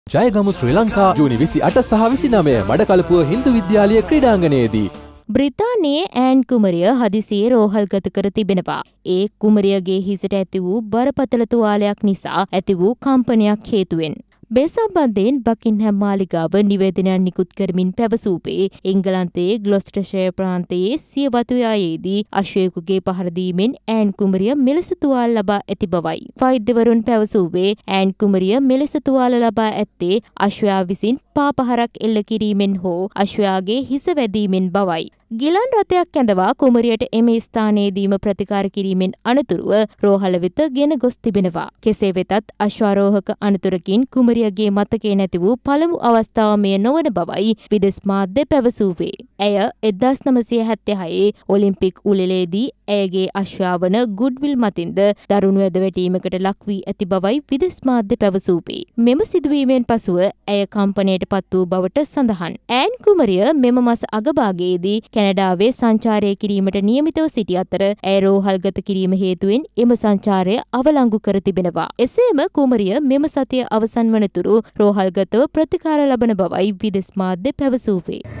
ජයගමු ශ්‍රී ලංකා ජූනි 28 සහ 29 මඩකලපුව හින්දු විද්‍යාලය ක්‍රීඩාංගණයේදී බ්‍රිතාන්‍යයේ ඇන් කුමරිය හදිසියේ රෝහල්ගත කර තිබෙනවා. ඒ කුමරියගේ හිසට ඇති වූ බරපතල තුවාලයක් නිසා ඇති වූ කම්පනයක් හේතුවෙන්. මේ සම්බන්ධයෙන් බකින්හැම් මාලිගාව නිවේදනයක් නිකුත් කරමින් පැවසූපේ එංගලන්තයේ ග්ලොස්ටර්ෂයර් ප්‍රාන්තයේ සිය වතුයායේදී අශ්වයෙකුගේ පහර දීමෙන් ඇන් කුමරිය මෙලෙස තුවාල ලබා ඇති බවයි. වෛද්‍යවරුන් පැවසූවේ ඇන් කුමරිය මෙලෙස තුවාල ලබා ඇත්තේ අශ්වයා විසින් පාපහරක් එල්ල කිරීමෙන් හෝ අශ්වයාගේ හිස වැදීමෙන් බවයි. ගිලන් රථයක් ඇඳවා කුමරියට එම ස්ථානයේදීම ප්‍රතිකාර කිරීමෙන් අනතුරුව රෝහල වෙත ගෙන ගොස් තිබෙනවා. කෙසේ වෙතත් අශ්වාරෝහක අනතුරකින් කුමරියගේ මතකය නැති වූ පළමු අවස්ථාව මෙය නොවන බවයි විදෙස් මාධ්‍ය පැවසූවේ. ඇය 1976 ඔලිම්පික් උළෙලේදී ඇයගේ අශ්වයා වන ගුඩ්විල් මතින්ද දරුණු ඇදවැටීමකට ලක් වී ඇති බවයි විදෙස් මාධ්‍ය පැවසූවේ. මෙම සිදුවීමෙන් පසුව ඇය කම්පනයට පත් වූ බවට සඳහන්. ඇන් කුමරිය මෙම මස අගභාගයේදී කැනඩාවේ සංචාරය කිරීමට නියමිතව සිටි අතර ඇය රෝහල්ගත කිරීම හේතුවෙන් එම සංචාරය අවලංගු කර තිබෙනවා. එසේම කුමරිය මෙම සතිය අවසන් වනතුරු රෝහල්ගතව ප්‍රතිකාර ලබන බවයි විදෙස් මාධ්‍ය පැවසූවේ.